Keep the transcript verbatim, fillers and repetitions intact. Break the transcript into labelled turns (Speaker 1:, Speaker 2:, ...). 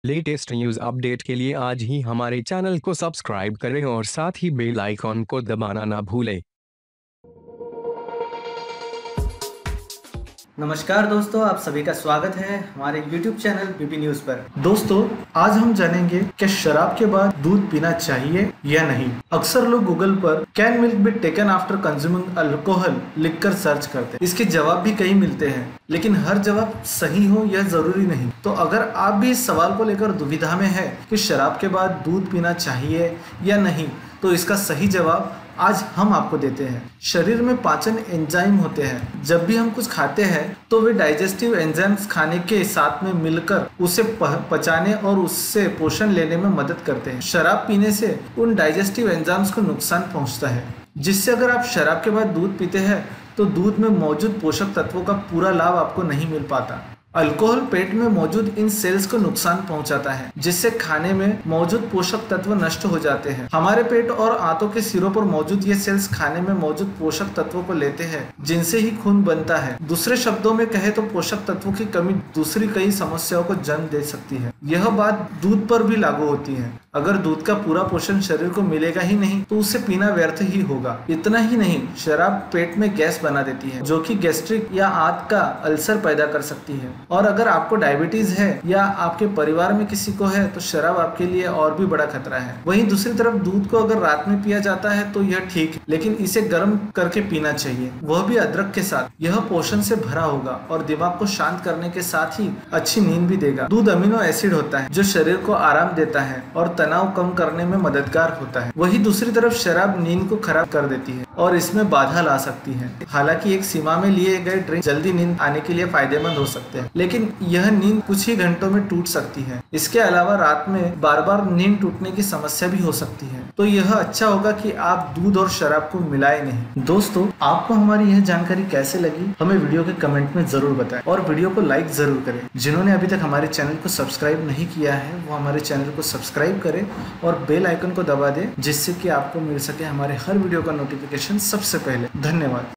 Speaker 1: Latest news update के लिए आज ही हमारे चैनल को सब्सक्राइब करें और साथ ही बेल आइकॉन को दबाना ना भूलें।
Speaker 2: नमस्कार दोस्तों, आप सभी का स्वागत है हमारे YouTube चैनल बीबी न्यूज पर। दोस्तों, आज हम जानेंगे कि शराब के बाद दूध पीना चाहिए या नहीं। अक्सर लोग गूगल पर can milk be taken after consuming alcohol लिखकर सर्च करते हैं। इसके जवाब भी कई मिलते हैं, लेकिन हर जवाब सही हो यह जरूरी नहीं। तो अगर आप भी इस सवाल को लेकर दुविधा में है कि शराब के बाद दूध पीना चाहिए या नहीं, तो इसका सही जवाब आज हम आपको देते हैं। शरीर में पाचन एंजाइम होते हैं। जब भी हम कुछ खाते हैं तो वे डाइजेस्टिव एंजाइम्स खाने के साथ में मिलकर उसे पचाने और उससे पोषण लेने में मदद करते हैं। शराब पीने से उन डाइजेस्टिव एंजाइम्स को नुकसान पहुंचता है, जिससे अगर आप शराब के बाद दूध पीते हैं तो दूध में मौजूद पोषक तत्वों का पूरा लाभ आपको नहीं मिल पाता। अल्कोहल पेट में मौजूद इन सेल्स को नुकसान पहुंचाता है, जिससे खाने में मौजूद पोषक तत्व नष्ट हो जाते हैं। हमारे पेट और आंतों के सिरों पर मौजूद ये सेल्स खाने में मौजूद पोषक तत्वों को लेते हैं, जिनसे ही खून बनता है। दूसरे शब्दों में कहे तो पोषक तत्वों की कमी दूसरी कई समस्याओं को जन्म दे सकती है। यह बात दूध पर भी लागू होती है। अगर दूध का पूरा पोषण शरीर को मिलेगा ही नहीं तो उसे पीना व्यर्थ ही होगा। इतना ही नहीं, शराब पेट में गैस बना देती है, जो कि गैस्ट्रिक या आंत का अल्सर पैदा कर सकती है। और अगर आपको डायबिटीज है या आपके परिवार में किसी को है तो शराब आपके लिए और भी बड़ा खतरा है। वहीं दूसरी तरफ दूध को अगर रात में पिया जाता है तो यह ठीक है, लेकिन इसे गर्म करके पीना चाहिए, वह भी अदरक के साथ। यह पोषण से भरा होगा और दिमाग को शांत करने के साथ ही अच्छी नींद भी देगा। दूध अमीनो एसिड होता है जो शरीर को आराम देता है और तनाव कम करने में मददगार होता है। वहीं दूसरी तरफ शराब नींद को खराब कर देती है और इसमें बाधा ला सकती है। हालांकि एक सीमा में लिए गए ड्रिंक जल्दी नींद आने के लिए फायदेमंद हो सकते हैं, लेकिन यह नींद कुछ ही घंटों में टूट सकती है। इसके अलावा रात में बार बार नींद टूटने की समस्या भी हो सकती है। तो यह अच्छा होगा कि आप दूध और शराब को मिलाएं नहीं। दोस्तों, आपको हमारी यह जानकारी कैसे लगी हमें वीडियो के कमेंट में जरूर बताएं और वीडियो को लाइक जरूर करें। जिन्होंने अभी तक हमारे चैनल को सब्सक्राइब नहीं किया है वो हमारे चैनल को सब्सक्राइब करें और बेल आइकन को दबा दें, जिससे कि आपको मिल सके हमारे हर वीडियो का नोटिफिकेशन सबसे पहले। धन्यवाद।